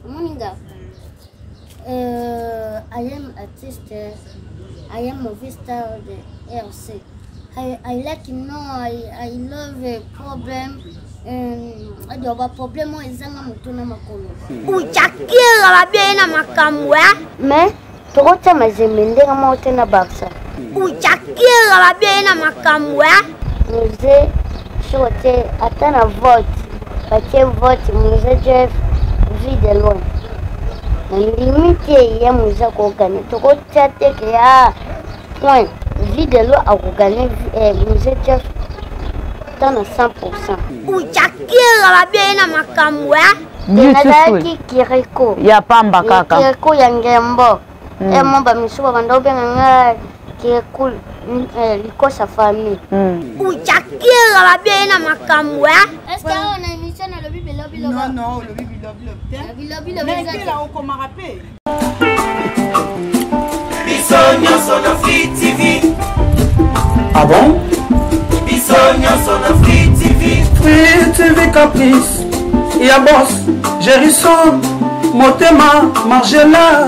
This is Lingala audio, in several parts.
Moninga. I am artist. I am movie star of the RC. I like I love a problem. Adoba problème ezanga mutuna makolo. Uchakira babena makamwe. Mais tokota mazemende kama utena baksa. Uchakira babena makamwe. Muze shote atana vote. Patie vote muze Jeff vide loin. Limite ya muza ko gagner. Tokota teke ya point vide loin a ko gagner muze Jeff dans 100%. Uchakira babena makamwe. Nalaki kireko. Ya pamba kaka. Kireko ya ngembo. Mba misuwa banda obenga kireko likosa famille. Uchakira babena makamwe. Est-ce que on a émission na lobi lobi lobi? Non non, lobi lobi lobi. Lobi lobi. Mais là on comment rappeler? Bisogno sono Free TV. Ah bon? Bisogno sono Free TV. Free TV Caprice. Ya boss, Jerison, Motema, Margela,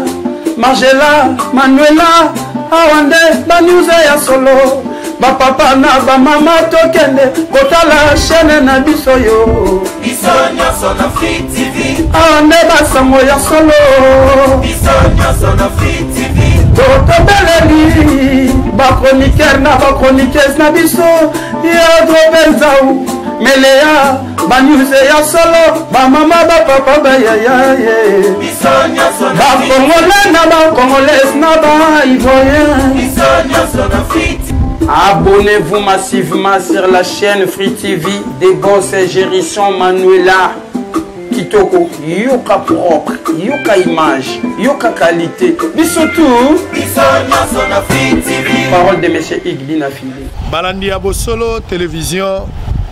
Manuela, Awande, Banyuze ya solo. Ba papa na ba mama tokende, kotala chaîne na biso yo. Bisogno sono Free TV. Awande basango ya solo. Bisogno sono Free TV. Toto beleli, ba chroniqueur na ba chroniqueuse na biso. Ya drobenzau, melea, banyuze ya solo, ba mama ba papa ba ya. Bisogno sono ba Free TV. congolais na ba congolaise na ba ivoirien. Bisogno sono Free TV. Abonnez-vous massivement sur la chaîne Free TV des boss et Gérisson Manuela Kitoko. Yoka propre, yoka image, yoka qualité. Bisoutou. Bisogno sono Free TV. Parole de monsieur Iglina Fili. Balandi Abosolo télévision.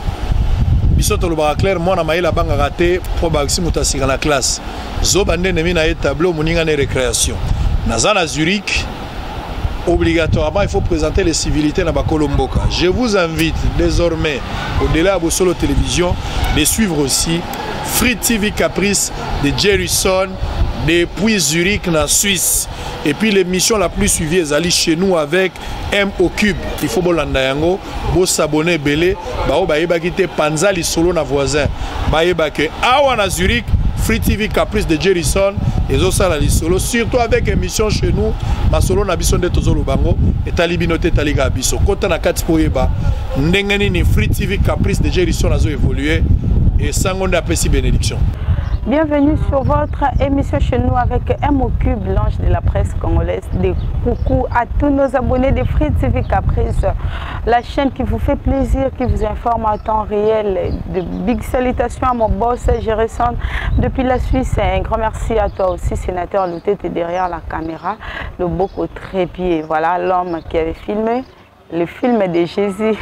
Bisoto le clair mona maïla banga raté pour baxi mutasika na classe. Zobande nemi na tableau moninga ne récréation. Nazana Zurich. Obligatoirement, il faut présenter les civilités dans Bakolomboka. Je vous invite désormais, au-delà de Solo Télévision, de suivre aussi Free TV Caprice de Jerison, depuis Zurich, en Suisse. Et puis l'émission la plus suivie est allée chez nous avec M au Cube. Il faut que s'abonner, belé, quitter Panzali solo na voisin. Que Awa Zurich, Free TV Caprice de Jerison. Et ça la solo surtout avec émission chez nous ma solo na biso ndeto zo lubango etalibinote taliga biso kota na kati poyeba ndengeni ni Free TV Caprice de Jerison nazo évoluer et sangonde apesi bénédiction. Bienvenue sur votre émission chez nous avec M au Cube, l'ange de la presse congolaise. Des coucou à tous nos abonnés de Free TV Caprice, la chaîne qui vous fait plaisir, qui vous informe en temps réel. De big salutations à mon boss Gérisson depuis la Suisse. Un grand merci à toi aussi, sénateur Louté, tu es derrière la caméra, le beau trépied. Voilà l'homme qui avait filmé le film de Jésus.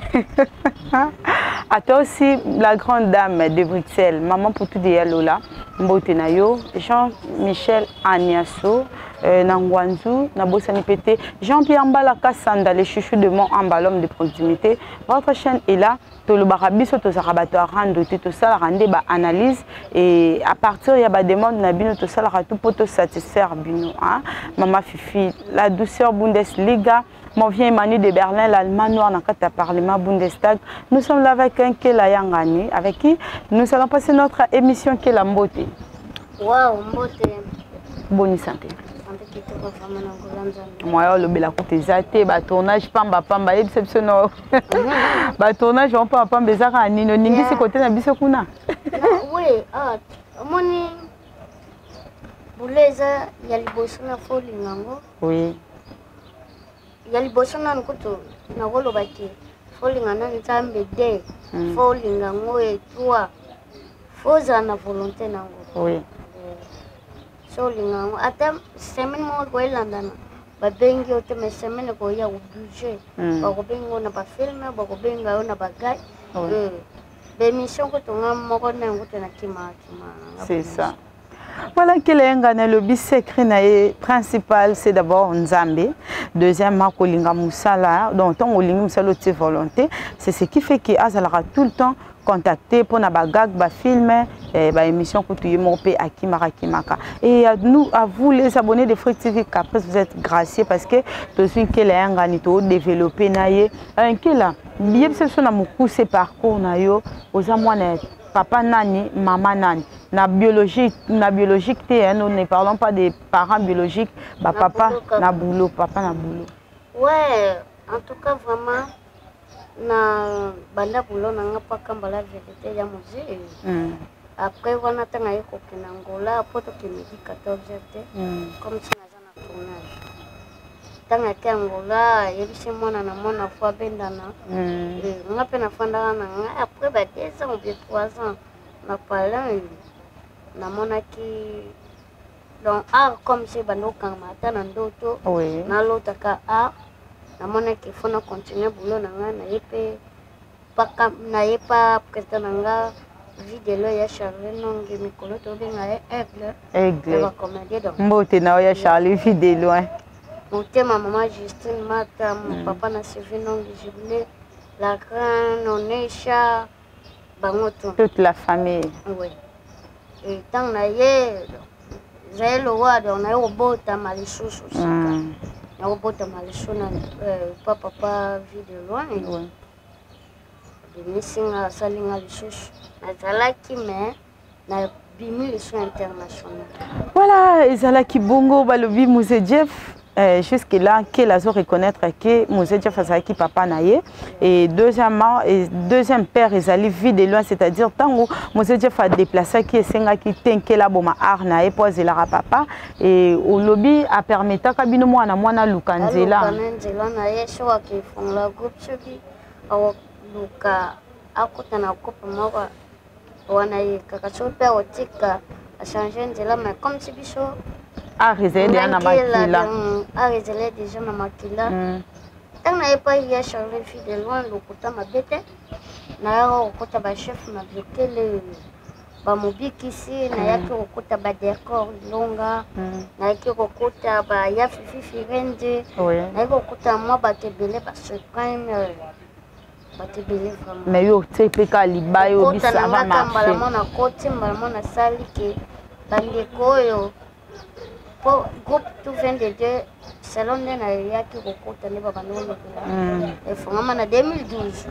À toi aussi, la grande dame de Bruxelles, maman pour tout dire Lola, Mbotenayo, Jean-Michel Agnasso, Nangwanzu, Nabosani Pété, Jean-Pierre Mbalaka Sanda, les chouchous de mon l'homme de proximité. Votre chaîne est là. Tout le barabiso, tout ça, rando, tout ça, rendre analyse et à partir il y a des demandes nabino tout ça, tout pour te satisfaire bino, hein. Maman Fifi, la douceur Bundesliga. Mon vieux Emmanuel de Berlin, l'Allemagne noire dans le Parlement Bundestag. Nous sommes là avec un Kela Yangani, avec qui nous allons passer notre émission Kela Mbote. Wow, Mbote. Bonne santé. Moi, le bel côté zate, tournage pamba, exceptionnel. Tournage on peut pas bezara ani no ningi ce côté na biso kuna. Oui, moni buleza ya liboso na foli ngango. Oui. Ya liboso na nkuto na golo baki. Foli ngana ntambe de. Foli ngango etwa. Foza na volonté nango. Oui. Solingango ata semaine mo ko elandana ba bengi ote me semaine ko ya budget ba ko bengo na ba film ba ko benga na ba gay be mission ko to ngam mo ko na ngote na kima. C'est ça. Voilà que le lobby secret principal, c'est d'abord Nzambe. Deuxièmement, Kolinga Moussala. Donc, tant Kolinga Moussala de volonté, c'est ce qui fait qu'il aura tout le temps contacté pour na bagag, ba film, ba émission Koutouye Mopé Akimara Kimaka. Et nous, à vous les abonnés de Free TV, qu'après vous êtes graciés parce que tout ce qui est un ganito développé naïe, un qui là, bien sûr, on a beaucoup ces parcours naïo, aux amoines. Papa nani, maman nani. Na biologique, nous ne parlons pas des parents biologiques. Bah, papa na boulot, papa na boulot. Ouais, en tout cas vraiment, na banda boulot na nga pas comme la vérité ya musée. Après on a tanga yeko kinangola, poto kimidi 14h comme si na tournage. Tanga kangola, yebisi mona na mona fois bendana. Nga pe na fanda na nga après ba 2 ans ou bien 3 ans na parlant na mona ki donc art comme c'est bando kamata na ndoto na lota ka art na mona ki fona continuer boulot na nga na yepe paka na yepa presque na nga vidéo ya Charles Nongi mikolo to benga aigle va comédie donc mbote na ya Charles vidéo mon thème, maman Justine Mata, mon papa n'a suivi non Jubilé, la grande, Onesha, Bangoto. Toute la famille. Oui. Et tant qu'on a eu le roi, on a eu au beau tamalichou aussi. On a eu au beau tamalichou, papa vit de loin. Oui. De missing à Salinga Lichouch. Nazalaki, mais na bimi le soin international. Voilà, Ezalaki Bongo, Balobi Mouzedjeff. Jusque-là, qu'elle a reconnaître que Mouzedjeff Azalaki papa naïe. Et deuxième père, Ezali vit de loin, c'est-à-dire tant que Mouzedjeff a déplacé qui est senga qui tenke la boma arnae pour Zelara papa. Et au lobby a permis à Kabino Moana Moana Lukanzela. Lukanzela naïe, je crois qu'ils font la groupe Chubi. Luka, à côté de la coupe, moi, on a eu Kakacho Père Otika a changé Nzela, mais comme si Bichot. A résidé à Namakila. A résidé déjà à Namakila. Tant que je n'ai pas eu à changer de loin, le côté ma bête, le côté ma chef m'a bloqué le mobile ici, le côté ma décor longa, le côté ma yafifi firende, le côté moi battre belé parce que battre belé vraiment. Mais yo tu peux pas liba yo bisa va marcher. Mona côté mona sali que bandeko yo. Pour groupe tout 22 salon de na qui recoute ne baba no et fongama na 2012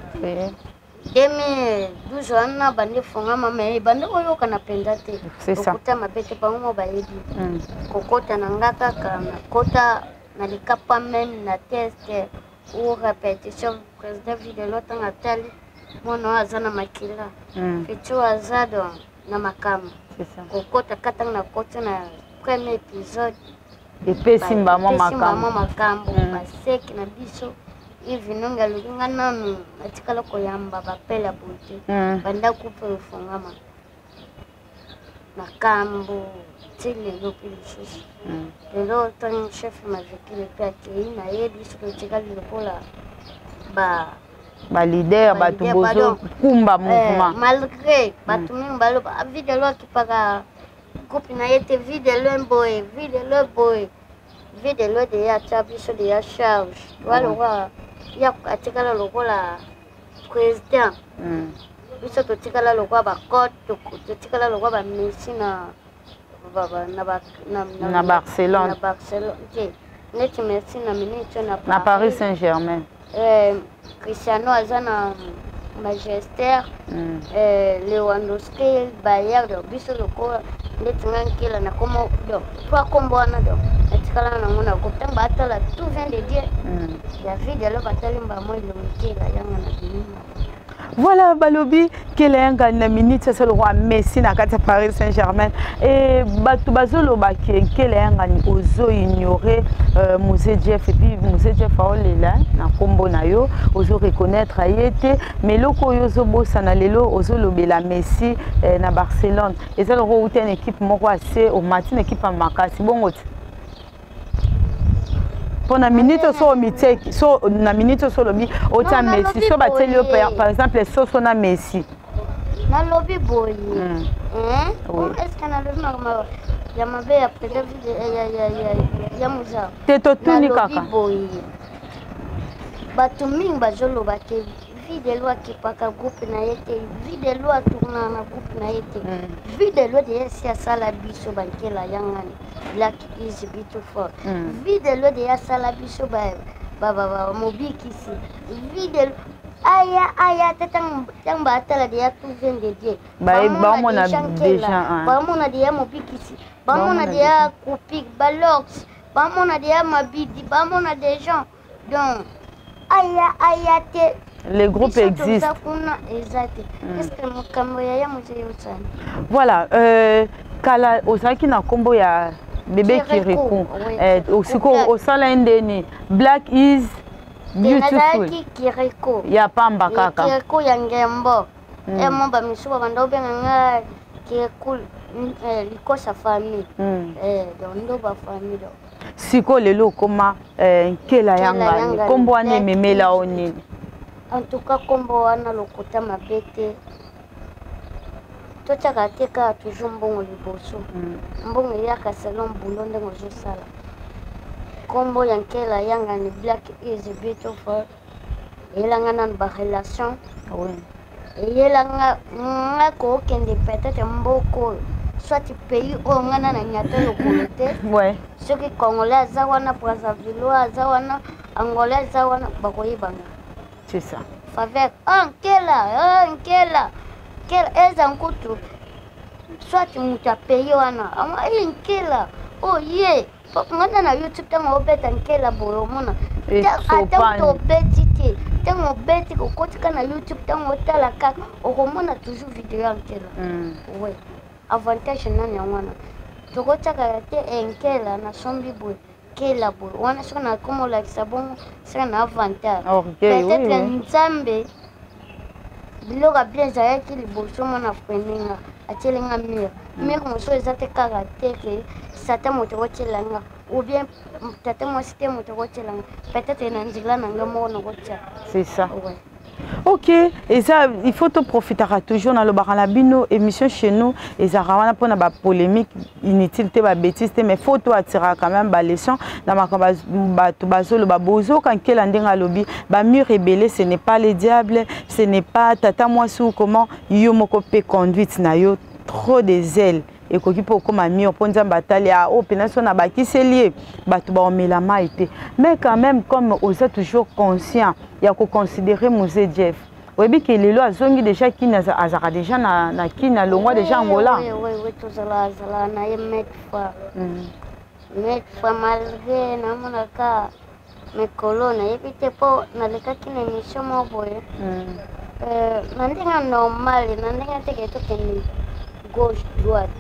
2012 ana bande fongama mais bande oyo kana pendate c'est ça kota mabete pango ba yebi kokota na ngaka kana kota na likapa même na test ou répétition président vidéo tanga tali mono azana makila fitu azado na makama c'est ça kokota katanga na kota na premier épisode et pesimba mama makambo baseki na biso hivi nonga lukinga nanu atikala koyamba bapela bote banda coupe fongama makambo tile lopi lisusu lelo tan chef mazeki le paki na ye biso kotikala lokola ba leader batu bozo kumba mouvement malgré batu mingi baloba vidéo akipaka coupe na été vidéo boy vidéo de ya chabiso de ya charge wala ya atikala lokola président biso totikala lokola ba code totikala lokola ba Messi na Barcelone net Messi na minute na Paris Saint-Germain Cristiano azana Manchester Lewandowski Bayern biso lokola ndetungangila na komo do twa kombona do etikala na ngona koptamba atala tout vient de Dieu ya vidéo batali mba mo ilomikila yanga na binima. Voilà Balobi kelenga na minute c'est le roi Messi na kata Paris Saint-Germain et batu bazolo ba kelenga ni ozo ignorer Mouzedjeff et puis Mouzedjeff aolela na kombo na yo ozo reconnaître ayete mais loko yozo bossa na lelo ozo lobela Messi na Barcelone et c'est le roi une équipe moko assez au matin équipe en makasi bongo pour na minute so miteki so na minute so lobi ota Messi so bateli par exemple so na Messi na lobby boy est-ce que na lobby ya mabe ya président ya muza teto tuni kaka bato mingi bazoloba te vidéo akipaka groupe na ye te vidéo atourna na groupe na ye te vidéo de esi asala biso bankela yangani Black is beautiful vidéo de asala biso mobikisi vidéo aya te tang batala de ya tout vient de Dieu bamona déjà bamona de ya mobikisi bamona de ya kupik balox bamona de ya mabidi bamona des gens donc aya te les groupes existent. Voilà, kala osaki na kombo ya bébé Kirikou. Osiko osala ndeni Black is beautiful. Kirikou. Ya pamba kaka. Kirikou ya ngembo. Emo ba misuba bando benga Kirikou likosa famille. Dondo ba famille. Siko lelo koma nkela yanga kombo ane memela oni. En tout cas, comme on a le côté ma bête, tout ça a été toujours bon au liboso. Bon, il y a qu'à salon boulon de nos salles. Comme on y a qu'elle y a un Black is beautiful, il y a une relation. Il y a un coquin de peut-être un beau col. Soit tu pays où on a un côté. Ouais. Ceux qui congolais, Zawana, Brazzaville, Zawana, Angolais, Zawana, Bakoye Banga. C'est ça. Favec, quelle est un couteau. Soit tu m'as payé, oh yeah, on a YouTube, on a bête en quelle boromona. Attends, bêtité, t'es mon bête au côté de YouTube, t'es mon tel à carte, au roman a toujours vidéo en quelle. Oui, avantage, non, y en a. Tu retiens un quelle, na sombi boy. La boue, on a son comme la sabon, c'est un avantage. Peut-être un nzambe, il aura bien zaï qui le bosso mon afreninga, à telinga mire. Mais on se les a te caractère que Satan mototilanga, ou bien tata moi c'était mototilanga. Peut-être un anzigla n'a mon rotia. C'est ça. Ok, et ça, il faut te profiter toujours dans le Baranabino émission chez nous. Et ça, on a pas de polémique inutile, de bêtises, mais faut toi attirer quand même des leçons. Dans ma le babozo quand quel ending lobby, mieux rebelle, ce n'est pas le diable, ce n'est pas tata moi sous comment yo moko pe conduite na yo trop de zèle. Et qu'on peut comme ami au point de bataille à au pénation à bâti c'est lié batu ba omela maïté mais quand même comme vous êtes toujours conscient il y a qu'on considérer musée Jeff oui bien que les lois zongi déjà qui n'a azara déjà na qui n'a longue déjà Angola oui tout ça là na y mettre malgré na monaka mes colonnes et puis t'es pas na le cas qui n'émission moi boy nandinga normal nandinga te que tout gauche, droite.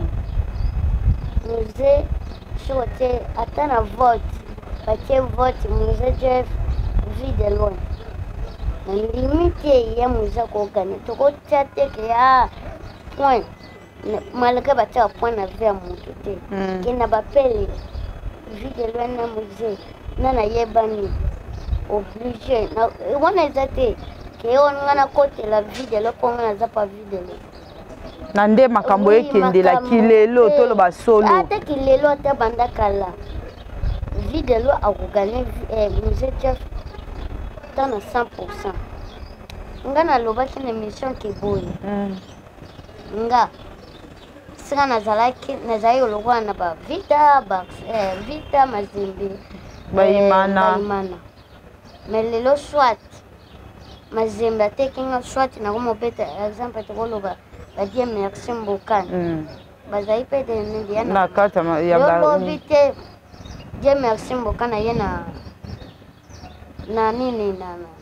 Musée, choté, attends à vote. Parce que vote, musée Jeff, vie de loin. Limite, il y a musée qui gagne. Tu vois, tu as point. Malgré que tu as point à faire mon côté. Qui n'a pas payé. Vie de loin, dans le musée. Non, il y a banni. Obligé. On a été. On a côté la vie de l'eau, on n'a pas vu de l'eau. Nande makambo ekende la kilelo to lo basolo ate kilelo te banda kala vidéo akugane musée Jeff dans 100% ngana loba kine mission ke boy nga sika nazalaki olokwa na ba vita mazimbi baimana mais lelo soit mazimbi atekinga soit na komo beta exemple te koloba Dieu merci beaucoup. Bazai pe de ndiana. Na kata ya ba. Vite Dieu merci beaucoup na yena. Na nini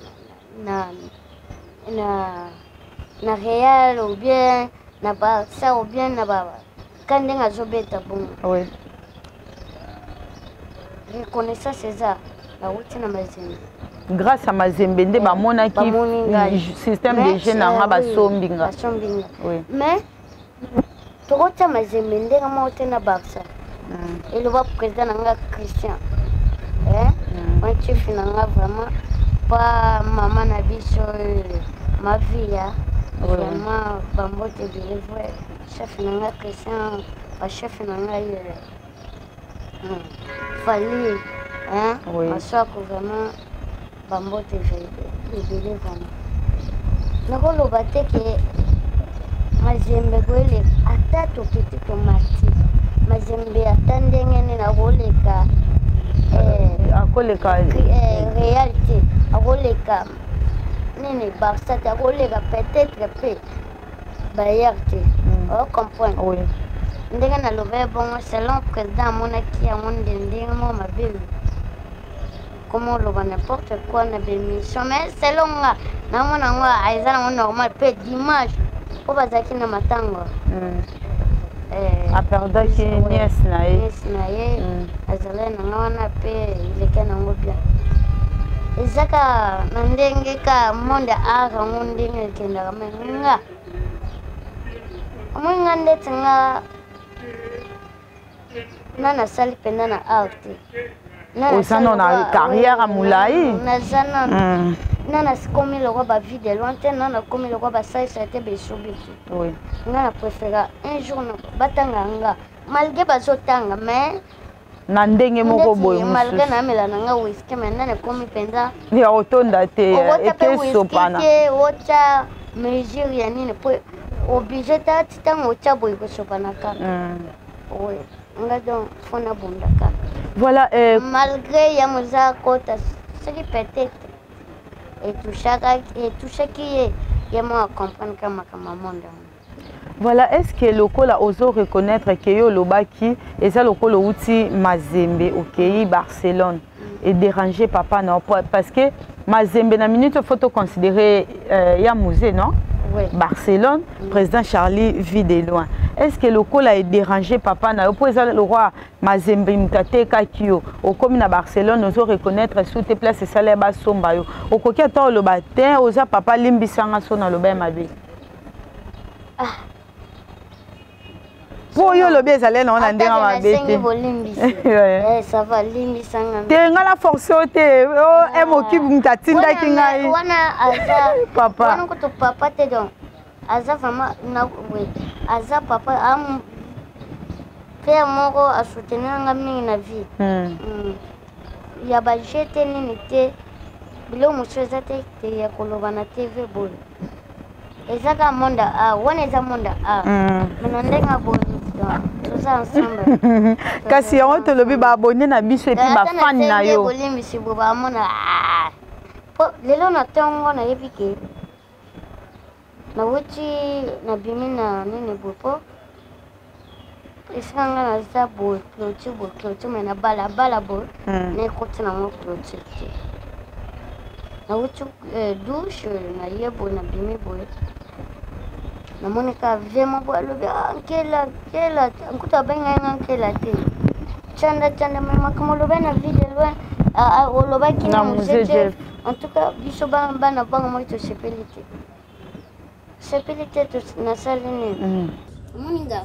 na Real ou bien na Barça ou bien na ba. Quand on a zobeta bon. Oui. Reconnaissance c'est ça. La route na mazini. Grâce à Mazembe nde bamona ki système de jeunes nga basombinga oui mais tokota Mazembe nde nga na Barça et le président nga Christian on chef nga vraiment pas maman na biso ma vie vraiment bambote de vrai chef nga Christian bachef na ngai fali maswako vraiment bambote ebele vraiment nakoloba te ke mazembe koele ata tokiti tomati mazembe ata ndenge nini akoleka réalité akoleka nini barsa te akoleka peut-être pe bayer te ocomprendre ndenge naloba bongo selon président amonaki yango ndenge mo mabe comment oloba n'importe quoi na bémission mais selon nga namona yango eza nango normal pe dimanche po bazalaki na matango aperdaki niese na ye azalai nanga wana mpe ileke nango bien ezaka na ndenge ka monde art yango ndenge ekendaka me nga omoi nga ndeti nga na nasali mpenza na art te oza na carrière ya molai naza na nakomi lokwa bavie de loin te na nakomi lokwa basalisa te besobi te nga na préféra un jour batanga nga malgré bazotanga mais na ndenge moko boye malgré namela na nga wiski mais na nakomi mpenza ya kotonda te ekesopana otya mesure ya nini po oblige tati ntango otya boye kosopana kaka nga donc fo nabunda kaka voilà malgré ya moza kota soki peut-être etouchaki ye mo acomprendre ka makambo monde. Voilà, est-ce que lokola ozo reconnaître que yo lobaki eza lokola outi Mazembe au pays Barcelone et déranger papa non parce que Mazembe na minute faut considérer ya musée non? Oui. Barcelone, président Charlie vit de loin. Est-ce que le col a dérangé papa na pour le roi Mazembe Mtate Kakio au commune à Barcelone nous reconnaître sous tes places ça les bas somba yo au coquet temps le matin osa papa limbisanga sona le bain mabe pour yo le bien allé non on ndenge mabe ça va limbisanga tenga la force ote oh emoki mtatinda kingai wana aza papa wana ko to papa te donc aza vraiment na oui aza papa am père moko a soutenir nga mingi na vie ya ba jete nini te bilo musoza te ya koloba na TV bol ezaka monda wana eza monda menandenga bol toza ensemble kasi yango tolobi ba abonné na biso et puis ba fan na yo bolimbisi bo ba mona po lelo na tongo na yebike na wuti na bimi na nini bopo isanga na za bo clôture mais na bala bo na koti na mo clôture na wuti douche na yebo na bimi bo na monika vraiment bo lobi ankela nkuta benga ankela te chanda mais makamo lobi na video loin oloba ki na musée en tout cas biso bana bango mo to sepelite na saline moninga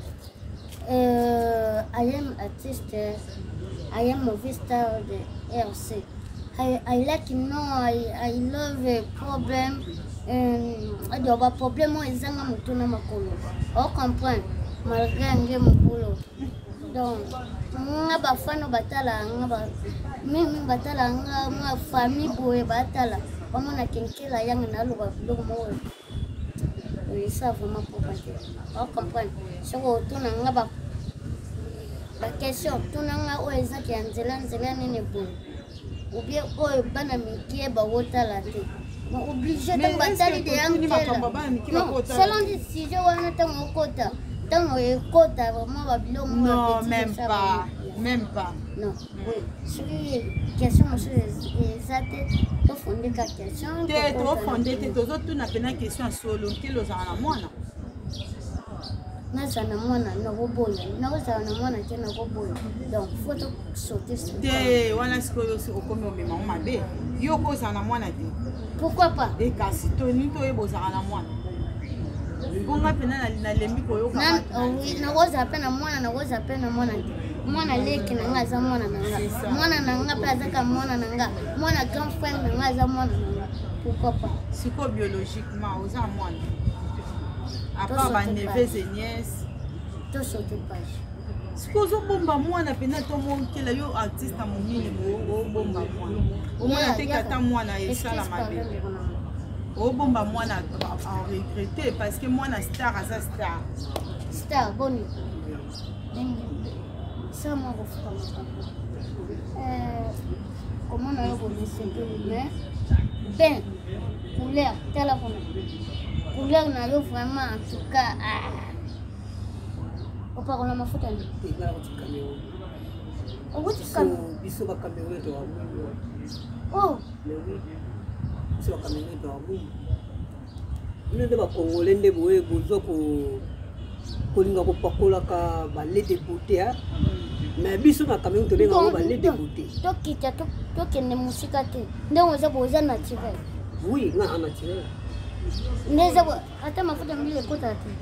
I am artist I am movie star of the RC I like I love a problem adoba problem ezanga mutuna makolo o comprendre malgré nge mukolo donc nga bafano batala nga mimi batala nga famille boye batala bamona kenkela yang na loba biloko mo ça vraiment pour passer o comprendre soko tuna nga ba question tuna nga o ezaki anzela nini boye ou bien o bana mikie ba wotala te obligé de battre de angela non selon les sujets wana tango kota tango ekota vraiment babilo non même pas non oui c'est question monsieur ezate to fonder ka question te to fonder te to zotu na pena question solo kilo za na mwana naza na mwana na koboya naza na mwana te na koboya donc faut to sauter te wana sikoyo okomi omema mabe yo koza na mwana te pourquoi pas et kasi to ni to eboza na mwana bonga pena na lembi koyoka oui na koza pena mwana na koza pena mwana te mwana leki na nga za mwana na nga pe azaka mwana na nga mwana grand frère na nga za mwana na nga pourquoi pas siko biologiquement oza mwana à part ba neveux et nièces to sauter page. Sikozo bomba mwana pena to monkela yo artiste monene bomba mwana. Au moins te kata mwana esala mabe. O bomba mwana a regretter parce que mwana star asa star. Star boni. Ça m'a comment on a eu mais ben couleur telle couleur n'a eu vraiment en tout cas au par on a fait un oh so kamene to abu ne de ba congolais nde boye bozo ko linga ko pakola ka ba lede beauté hein mais biso na kamene to linga ko ba lede beauté to kita to kene musika te nde on za boza naturel oui na naturel neza hata mafuta mbili kota te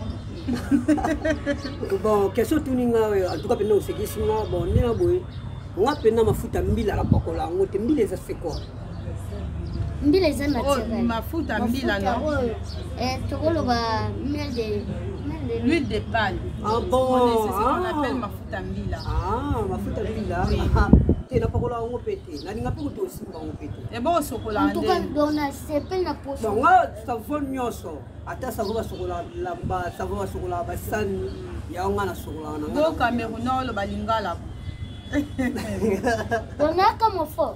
bon question tuninga en tout cas pena osekisi nga bon ne na boye nga pena mafuta mbila la pakola ngote mbile za seko mbile za naturel mafuta mbila no tokolo ba l'huile de palme. Ah bon, c'est ce qu'on appelle mafuta mbila. Ah, mafuta mbila. Te na pakola ngo pete. Na ninga pe ko to simba ngo pete. E bo sokola ande. En tout cas, dona sepel na poche. Donc savon nyoso. Ata savon ba sokola lamba, savon ba sokola ba san ya nga na sokola na. Go Cameroun lo balingala. Dona comme fort.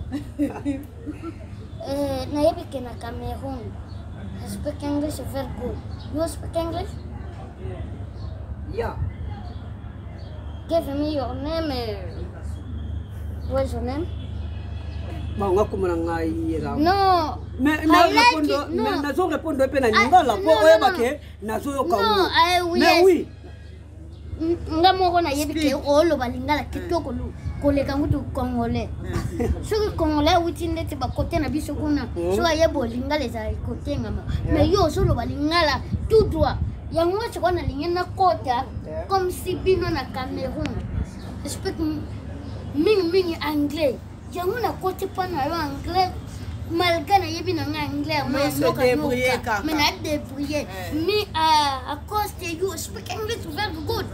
Na yebi ke na Cameroun. I speak English very good. You speak English? Yeah. Give me your name. What's your name? Bon, nga komona ngai ra. No. Mais nazo répondre pe na lingala po oyeba ke nazo yoka. No, mais oui. Nga moko na yebi ke olo balingala kitoko lu. Koleka mutu congolais. Soki congolais witinde te ba côté na biso kuna. So ayebo lingala za côté ngama. Mais yo solo balingala tout droit. Yango je crois na lingena kota comme si bino na Cameroun. Je speak ming anglais. Yango na côté pa na anglais. Malgré na yebi na anglais moi no ka. Mais na débrouiller. Mais à cause de you speak English very good.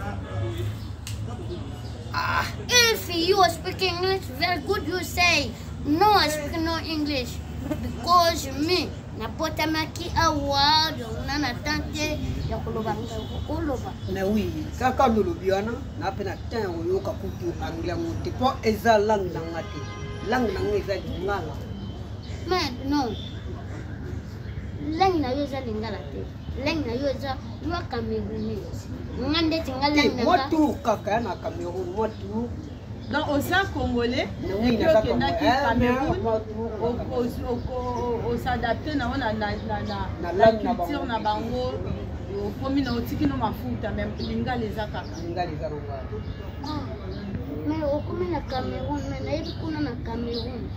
If you speak English very good, you say no, I speak no English because me na pota maki awa na na tante ya koloba koloba. Mais oui, kaka lolobi wana na pena tan oyoka kutu anglais ngote po eza langue na ngate. Langue na ngeza lingala. Mais non. Langue na yoza lingala te. Langue na yoza yo Camerounais. Ngande tingala na. Moi tout kaka na Cameroun, moi tout. Donc au sein congolais, il y a Cameroun, on s'adapte na la culture na bango, au premier na otiki no mafuta même linga les akaka. Linga les alonga. Mais au comme na Cameroun, mais na yebi kuna na Cameroun.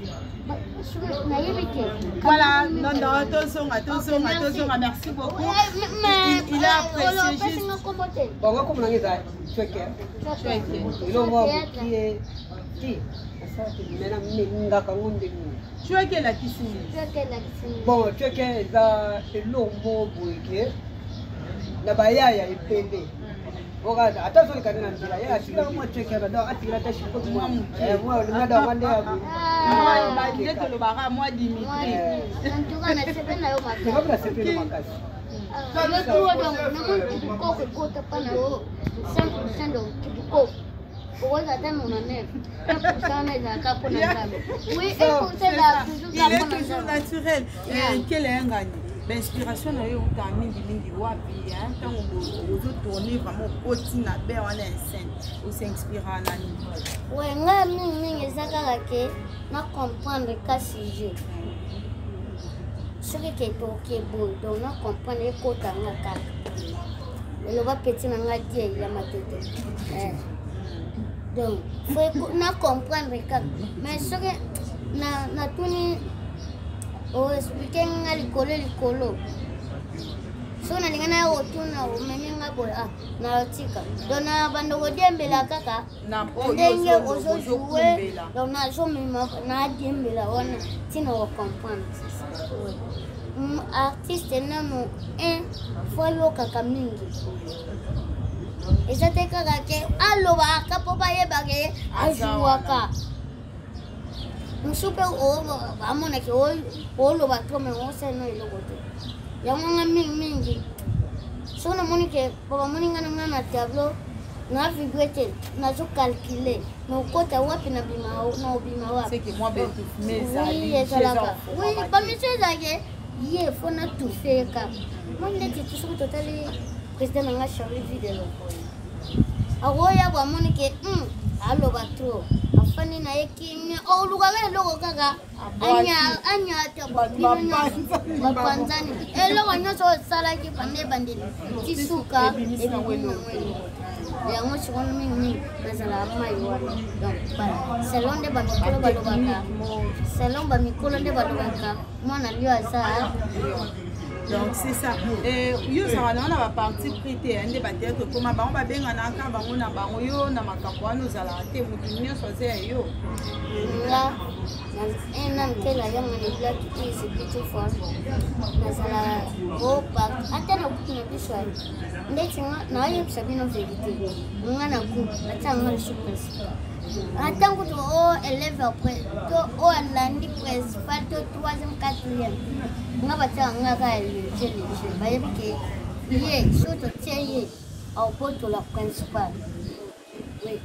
Voilà, non, attention, merci beaucoup. Il a apprécié juste. Bon, comme on a dit, tu es clair. Il est qui tu es quelle la kisini? Bon, tu es quelle est l'homme bouquet. La baya ya ipende. Oga atazoli kana njira ya sika mwa cheke na dawa atira tashi ko mwa mwa ngada wande ya ba ndeto lo bara mwa Dimitri ntuka na sepe na yo makasi ngabra sepe no makasi yo tuwa donc na mwa ko ko tapana yo 100% do kibuko oza tano na nef sana za kapo na zalo oui et pour cela il est toujours naturel quel est un gagnant. L'inspiration na yo ta mingi wapi hein tant on tourner vraiment côté na be wana scène on s'inspire na nini ouais nga mingi ezaka ke na comprendre ka sujet ce qui est ok bon donc na comprendre ko tanga ka le va petit na nga die ya matete donc faut na comprendre ka mais ce que na tuni o expliquer nga likolo so na lingana o tuna o menyenga bola na otika dona bando go diembela kaka na ndenge ozo jouer dona zo mima na diembela wana tino o comprendre artiste nano un fois yo kaka mingi eza te kaka ke alobaka mpo bayeba ke ajuwaka mosu mpe amonaki oloba to me oseno eloko te yango nga mingimingi soki namoni ke bamoni nga nanga na tableau na vibre te nazokalcule nakota wapi na obima wapi ezalaka bamiso ezalake ye fo natufe kaka moi ndeti tu soki totali président nanga charli vide lokoyi akoya bamoni ke aloba tro afani na ye kimia olukaka eloko kaka anyata bapanzani eloko nyonso osalaki pande ebandeli tisuka ebibimamweli yango sikono mingimingi nazala mai wana donc selon nde bamikolo balobaka selon bamikolo nde balobaka mwana lio aza donc c'est ça yo ozala na baparti pris te nde bateatre koma bango babenganaka bango na bango yo na makambo wana ozalaka te motu nyonso aza ya yo nga ena mpela yango neblaki isi beautiful nazala ata na kutu na biso ayi ndeti nga naayebisa bino verité nga na ku atanga le surprise atango to élève après to alandi principal to 3e 4e nga batanga nga ka léger bayebi ke ye so totie ye aopotola principal oui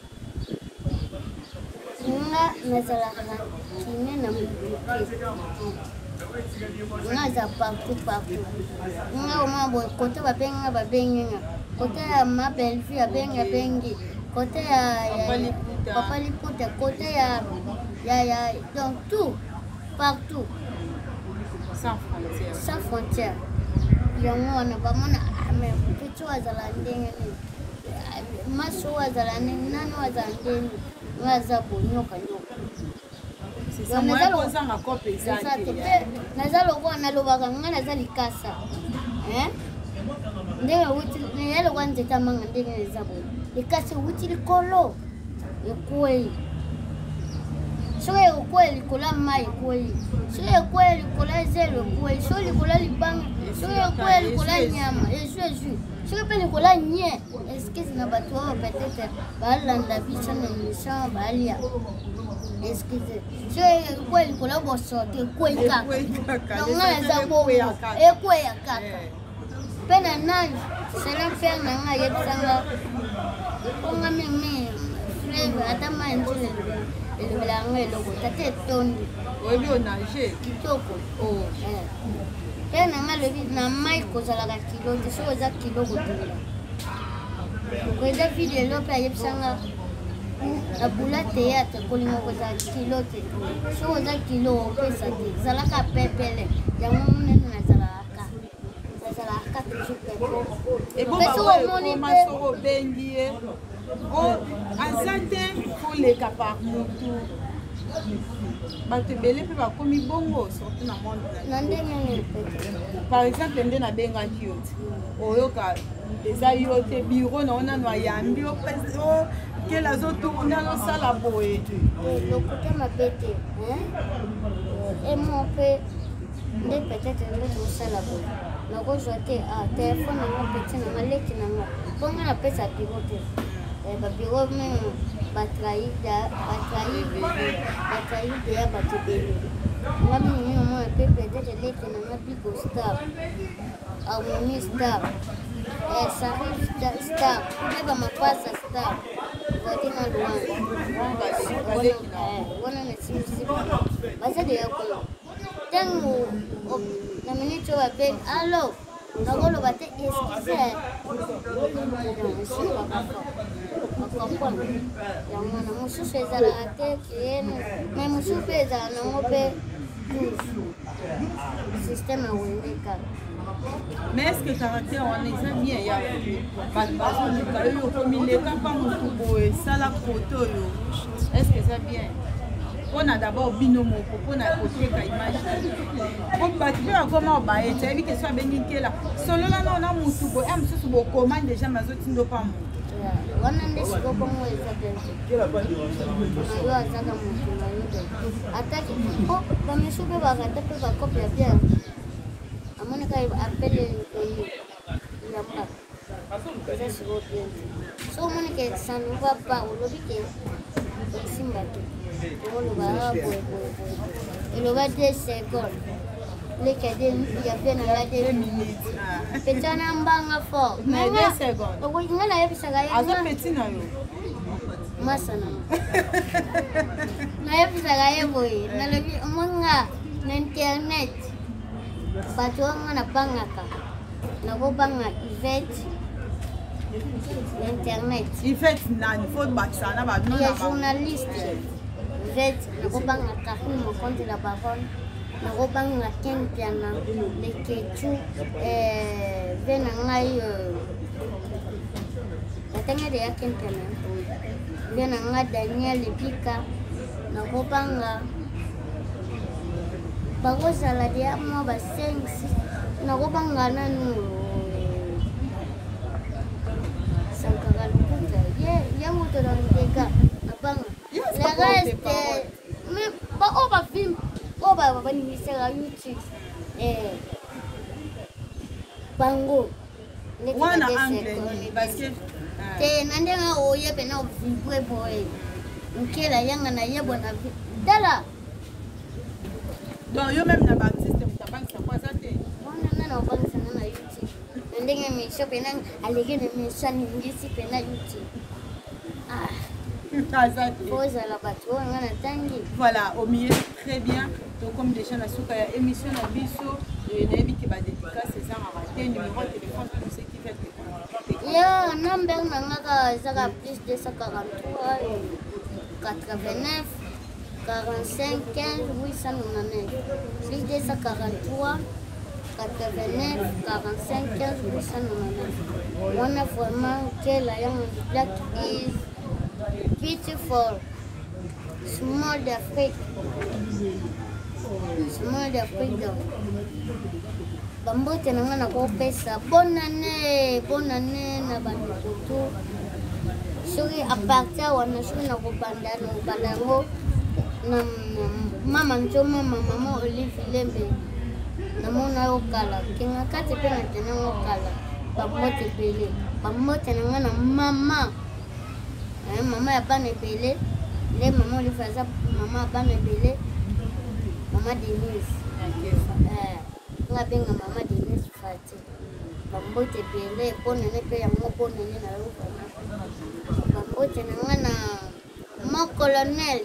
nga nazalaka kine na mobilité nga aza partout nga oma boye kote babenga kote ya ma belle-fille abengi côté Papa Liputa, côté donc tout, partout. Sans frontières. Yango wana bamona ame kitu wazala ndenge ni maso wazala nani wazala ndenge waza bonyoka nyoka. C'est ça moi kozanga kope ça te nazalo kwa nalobaka ngana zali kasa. Ndenge wuti ni yalo kwanze tamanga ndenge zabo. Ikasi wuti likolo ekwei so ekwei likola mai ekwei so ekwei likola zelo ekwei so likola libanga so ekwei likola nyama ezu so pe likola nye eske na bato peut-être balanda biso na mission balia eske so ekwei likola bosote ekwei kaka nonga za bo ekwei kaka pena nani sala faire nanga yebsanga onga mimi fleuve ata manjule elobelanga eloko tate etondi oyebi onage kitoko te nanga lobi na mai kozalaka kilo te soki oza kilo kotunda koeza video mpe ayebisanga na bula théâtre kolinga kozala kilo te soki oza kilo opesa te ezalaka pepele yango monene nazalaka ebonmasoko obengi ye aza te koleka par motu bato ebele mpe bakomi bongo surtout na monde na ndenge par exemple nde nabengaki yo te oyoka eza yo te biro na onano ayambi kele azotourne azosala boye lokote mabe te emo mpe nde peut-être nde tosala boye nakozwa te telefone nango peti nanga leki nango mpo nga napesa biro te babiro meme batraide ya bato ebele nga mingi nomona mpe peut-être leki nanga bigo star harmonie star sarif star mpe bamapasa star vati na luanga wana nasimisi baza deya koyo ntango na minute oyo babengi alo nakoloba te eskize bakompone yango na mosusu ezalaka te kiyene me mosusu mpe ezala nango mpe systeme awendeka mais est ce que caractère wana eza bien ya bato bazoluka oyo komileka mpa motu boye esala kote oyo est ce que eza bien mpona d'abord bino moko mpona koteka image po bato mpe bakoma obaye toyebi ke so abengi nkela solola na ona motu boye a mosusu bokoma deja mazotindo mpa motu wana nde siko bongo eza bien yo azaka motu na yo de ataki po bamisu mpe bakata mpe bakope ya bien amoneka apele yamba eza siko bien so omoni ke ça ne va pas olobi ke osimba te oloba boye eloba 2 secondes leke ya pe na nga 2 minutes peta na mbanga fort mais 2 secondes nga nayebisaka aza peti na yo masa na nayebisaka ye boye nalobi omonga na internet bato wanga nabangaka nakobanga Yvette na internet Yvette nani fo bakisa na ba non ya journaliste Yvette nakobanga Karine Mokonzi la baronne nakobanga Ken Piana leketu ve na ngai atengede ya Ken Piana ve na ngai Daniel Lepika nakobanga bakozala dia mwa ba 5 nakobanga nanu sankara lukuta ye moto na ndeka abanga le reste mais ba oba film oba baningisaka YouTube bango wana anglais parce que te nandenga oyebe na vibre boye nkela yanga na yebo na dala donc yo même na baptiste mutabangisa kwa zate wana na obangisa na YouTube ndenge misho pena alege na misho ningisi pena YouTube voilà au milieu très bien donc comme déjà la souka ya émission na biso nayebi ke ba dédicace eza na raté numéro de téléphone pour ceux qui veulent te ya number nanga ezaka plus 243 89 45 15 899 plus 243 89 45 15 899 wana vraiment kela yango black is beautiful small d'Afrique bambote nanga nakopesa bonne année na bandeko soki apartir wana soki nakobanda yango na mama nzoma mama Olive Lembe namona yo kala kenga kati pe na tenango kala bambote ebele bambote nanga na mama mama ya bana ebele nde mama Olive aza mama ya bana ebele mama Denise nga benga mama Denise Fati bambote ebele ponene mpe yango ponene na yo bambote nanga na mon colonel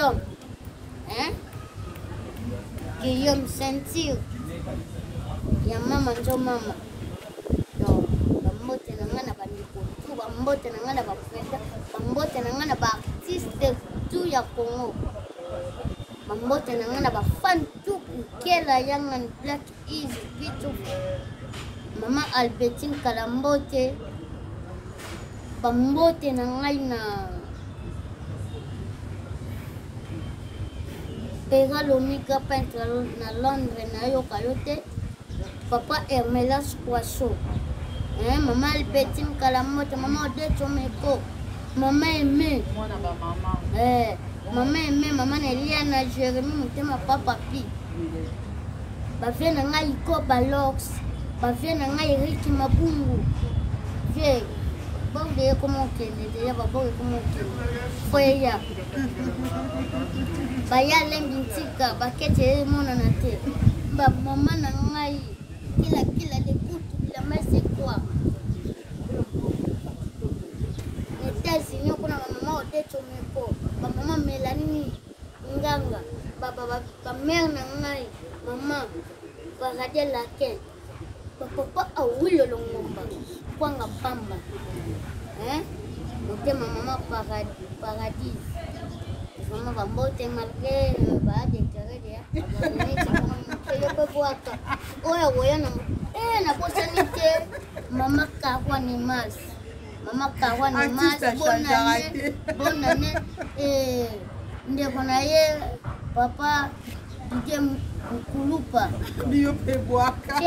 Guillaume Ceinture ya mama njo mama donc bambote nanga na bandeko tu bambote nanga na bafreda bambote nanga na baartiste tu ya Congo bambote nanga na bafan tu kela yanga Black is beautiful mama Albertine Kalambote bambote nangai na Pega Lomika peintre na Londres na yoka yote papa Hermelas Poisson mama Albertine Kalambote mama Odeto Meko mama Aimé mama Aimé mama Neliana Jérémy Mutema papa Pi bavie na ngai Iko Balox bavie na ngai Eric Mabungu vie borde comment kende ya borde comment kende foya baya lembintika bakete mona na te ba mama na ngai kila de kutu bila mese kwa États-Unis kuna mama Odeto Meko ba mama Melanie Nganga ba mère na ngai mama ba Radia Laken ba papa Awilo Longomba kwanga pamba motema mama Paradis mama bambote malgré ba déclaré ya yo pe boaka oya woya na posanite mama Karwa ni mas bonne année ndeko na ye papa Didier Mkulupa yo pe boaka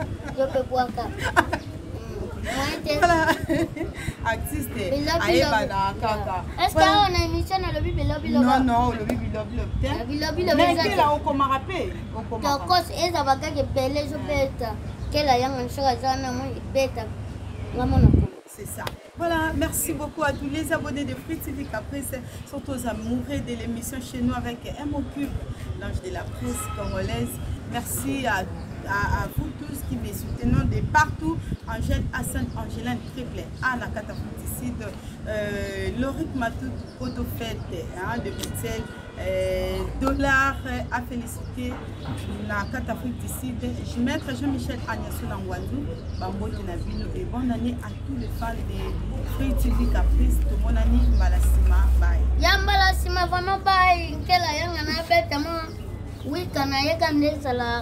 artiste ayeba na kaka est-ce que on a émission na lobi bilo non lobi bilo mais kela okomaka pe tokos eza bakake bele zo beta kela yanga nshaka zana mo beta ngamona C'est ça. Voilà, merci beaucoup à tous les abonnés de Free TV Caprice, surtout aux amoureux de l'émission chez nous avec M.O.Cube, l'ange de la presse congolaise. Merci à vous tous qui me soutenez de partout. Angèle Hassan, Angélane Triple, Anna Catapulticide, Loric Matout, Autofête, de Bruxelles, Dollar à féliciter, la Catapulticide, je maître Jean-Michel Agnasso Langwazou, Bambo Tenabino et bonne année à tous les fans de Free TV Caprice, tout mon année, Malassima, bye. Yambalassima, vraiment bye, Kela Yangana Betamo, oui, Kanayaka Nezala.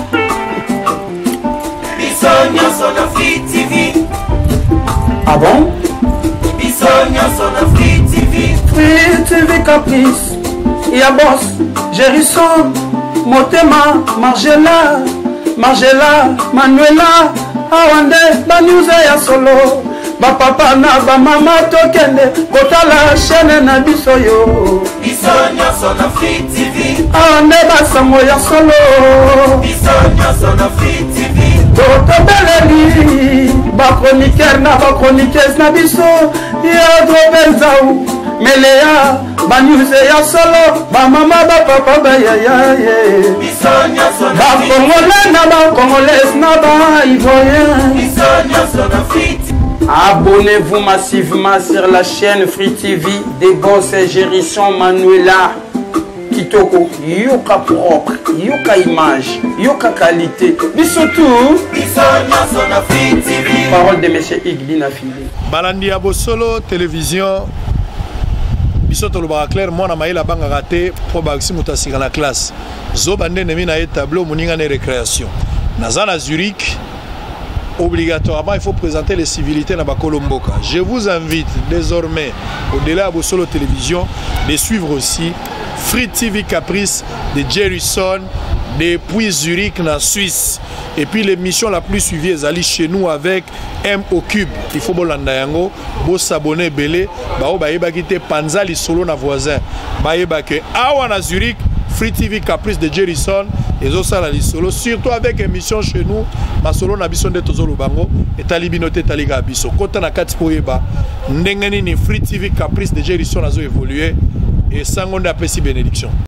Bisogno sono Free TV. Ah bon? Bisogno sono Free TV. Free TV Caprice. Ya boss, Gérisson, Motema, Margela, Manuela, Awande, Banyuze ya solo, Bapapa na Bamama tokende, Kotala chaîne na bisoyo. Bisogno sono Free TV. Awande basango ya solo. Bisogno sono Free TV. Toto beleli, Bachroniqueur na bachroniqueuse na biso, Ya Drobenzau, Melea, Banyuze ya solo, Bamama bapapa bayaya. Bisogno sono Free TV. Congolais na ba congolaise na ba ivoirien. Bisogno sono Free TV. Abonnez-vous massivement sur la chaîne Free TV des gosses et Gérisson Manuela Kitoko. Yoka propre, yoka image, yoka qualité. Bisoutou. Bisogno sono Free TV. Parole de monsieur Igbina Fili. Balandi Abosolo télévision. Bisoto le clair, moi na maïla banga raté pour bagsi mutasika na classe. Zobande nemi na tableau moninga ne récréation. Nazana Zurich. Obligatoirement, il faut présenter les civilités dans Bakolomboka. Je vous invite désormais, au-delà de Solo Télévision, de suivre aussi Free TV Caprice de Jerison depuis Zurich en Suisse. Et puis l'émission la plus suivie est allée chez nous avec M.O.Cube. Il faut que s'abonner belé, quitter Panzali solo na voisin. Que awa Zurich Free TV Caprice de Jerison et Zosala solo, surtout avec émission chez nous, ma solo na bison de Tozolo Bango et Talibinote Taliga Biso. Kota na kati poeba, ndengeni ni Free TV Caprice de Jerison a évolué et sangonde apprécie bénédiction.